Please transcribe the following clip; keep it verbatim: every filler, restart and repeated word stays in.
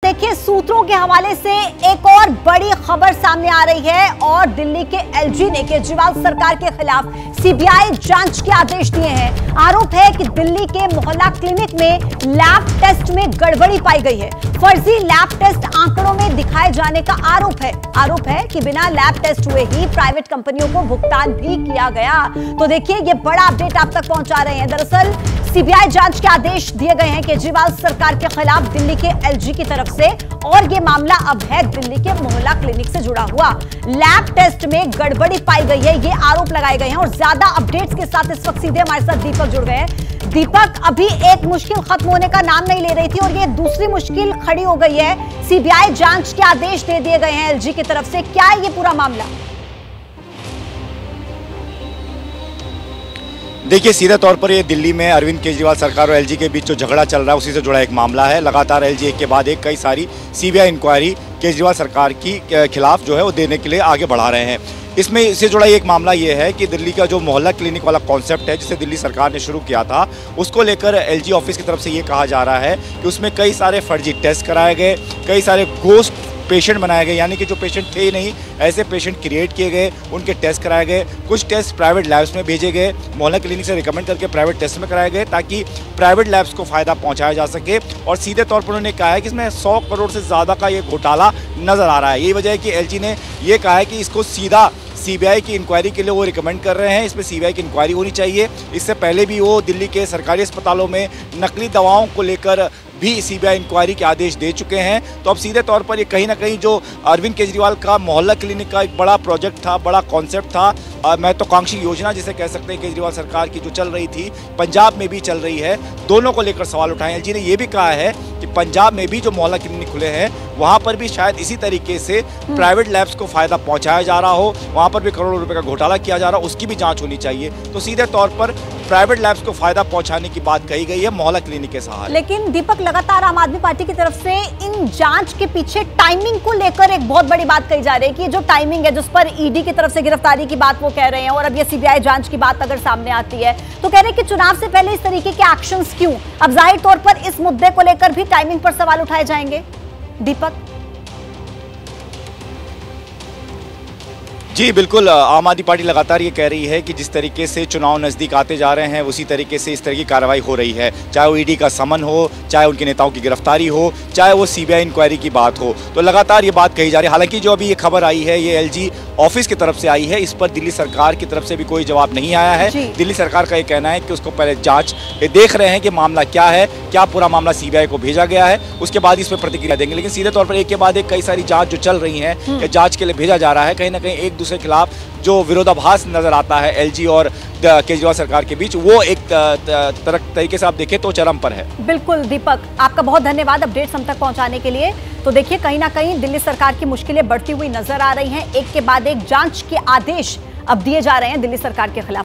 देखिए, सूत्रों के हवाले से एक और बड़ी खबर सामने आ रही है और दिल्ली के एलजी ने केजरीवाल सरकार के खिलाफ सीबीआई जांच के आदेश दिए हैं। आरोप है कि दिल्ली के मोहल्ला क्लिनिक में लैब टेस्ट में गड़बड़ी पाई गई है। फर्जी लैब टेस्ट आंकड़ों में दिखाए जाने का आरोप है। आरोप है कि बिना लैब टेस्ट हुए ही प्राइवेट कंपनियों को भुगतान भी किया गया। तो देखिए, ये बड़ा अपडेट आप तक पहुंचा रहे हैं। दरअसल सीबीआई जांच के आदेश दिए गए हैं केजरीवाल सरकार के खिलाफ दिल्ली के एलजी की तरफ से, और ये मामला अब है दिल्ली के मोहल्ला क्लिनिक से जुड़ा हुआ। लैब टेस्ट में गड़बड़ी पाई गई है, ये आरोप लगाए गए हैं। और ज्यादा अपडेट्स के साथ इस वक्त सीधे हमारे साथ दीपक जुड़ गए हैं। दीपक, अभी एक मुश्किल खत्म होने का नाम नहीं ले रही थी और ये दूसरी मुश्किल खड़ी हो गई है। सीबीआई जांच के आदेश दे दिए गए हैं एलजी की तरफ से, क्या है ये पूरा मामला? देखिए, सीधे तौर पर ये दिल्ली में अरविंद केजरीवाल सरकार और एलजी के बीच जो झगड़ा चल रहा है उसी से जुड़ा एक मामला है। लगातार एलजी एक के बाद एक कई सारी सीबीआई इंक्वायरी केजरीवाल सरकार की खिलाफ जो है वो देने के लिए आगे बढ़ा रहे हैं। इसमें इससे जुड़ा एक मामला ये है कि दिल्ली का जो मोहल्ला क्लिनिक वाला कॉन्सेप्ट है जिसे दिल्ली सरकार ने शुरू किया था, उसको लेकर एलजी ऑफिस की तरफ से ये कहा जा रहा है कि उसमें कई सारे फर्जी टेस्ट कराए गए, कई सारे घोस्ट पेशेंट बनाए गए, यानी कि जो पेशेंट थे ही नहीं ऐसे पेशेंट क्रिएट किए गए, उनके टेस्ट कराए गए। कुछ टेस्ट प्राइवेट लैब्स में भेजे गए, मोहल्ला क्लिनिक से रिकमेंड करके प्राइवेट टेस्ट में कराए गए ताकि प्राइवेट लैब्स को फ़ायदा पहुंचाया जा सके। और सीधे तौर पर उन्होंने कहा है कि इसमें सौ करोड़ से ज़्यादा का ये घोटाला नज़र आ रहा है। यही वजह है कि एलजी ने ये कहा है कि इसको सीधा सीबीआई की इंक्वायरी के लिए वो रिकमेंड कर रहे हैं। इसमें सीबीआई की इंक्वायरी होनी चाहिए। इससे पहले भी वो दिल्ली के सरकारी अस्पतालों में नकली दवाओं को लेकर भी सीबीआई इंक्वायरी के आदेश दे चुके हैं। तो अब सीधे तौर पर ये कहीं ना कहीं जो अरविंद केजरीवाल का मोहल्ला क्लिनिक का एक बड़ा प्रोजेक्ट था, बड़ा कॉन्सेप्ट था, महत्वाकांक्षी योजना जिसे कह सकते हैं केजरीवाल सरकार की जो चल रही थी, पंजाब में भी चल रही है, दोनों को लेकर सवाल उठाए। एलजी ने यह भी कहा है कि पंजाब में भी जो मोहल्ला क्लिनिक खुले हैं वहाँ पर भी शायद इसी तरीके से प्राइवेट लैब्स को फ़ायदा पहुँचाया जा रहा हो, वहाँ पर भी करोड़ों रुपये का घोटाला किया जा रहा हो, उसकी भी जाँच होनी चाहिए। तो सीधे तौर पर प्राइवेट लैब्स को फायदा पहुंचाने की बात कही गई है मोहल्ला क्लिनिक के सहारे। लेकिन दीपक, लगातार आम आदमी पार्टी की तरफ से इन जांच के पीछे टाइमिंग को लेकर एक बहुत बड़ी बात कही जा रही है कि जो टाइमिंग है जिस पर ईडी की तरफ से गिरफ्तारी की बात वो कह रहे हैं, और अब ये सीबीआई जांच की बात अगर सामने आती है तो कह रहे हैं कि चुनाव से पहले इस तरीके के एक्शंस क्यों? अब जाहिर तौर पर इस मुद्दे को लेकर भी टाइमिंग पर सवाल उठाए जाएंगे। दीपक जी बिल्कुल, आम आदमी पार्टी लगातार ये कह रही है कि जिस तरीके से चुनाव नज़दीक आते जा रहे हैं उसी तरीके से इस तरह की कार्रवाई हो रही है, चाहे वो ईडी का समन हो, चाहे उनके नेताओं की गिरफ्तारी हो, चाहे वो सीबीआई इंक्वायरी की बात हो। तो लगातार ये बात कही जा रही है। हालांकि जो अभी ये खबर आई है ये एलजी ऑफिस की तरफ से आई है, इस पर दिल्ली सरकार की तरफ से भी कोई जवाब नहीं आया है। दिल्ली सरकार का ये कहना है कि उसको पहले जाँच देख रहे हैं कि मामला क्या है, क्या पूरा मामला सीबीआई को भेजा गया है, उसके बाद इस पर प्रतिक्रिया देंगे। लेकिन सीधे तौर पर एक के बाद एक कई सारी जाँच जो चल रही हैं, जाँच के लिए भेजा जा रहा है। कहीं ना कहीं एक दूसरे के खिलाफ जो विरोधाभास नजर आता है एलजी और केजरीवाल सरकार के बीच, वो एक तरह तरीके से आप देखें तो चरम पर है। बिल्कुल दीपक, आपका बहुत धन्यवाद अपडेट्स हम तक पहुंचाने के लिए। तो देखिए, कहीं ना कहीं दिल्ली सरकार की मुश्किलें बढ़ती हुई नजर आ रही हैं। एक के बाद एक जांच के आदेश अब दिए जा रहे हैं दिल्ली सरकार के खिलाफ।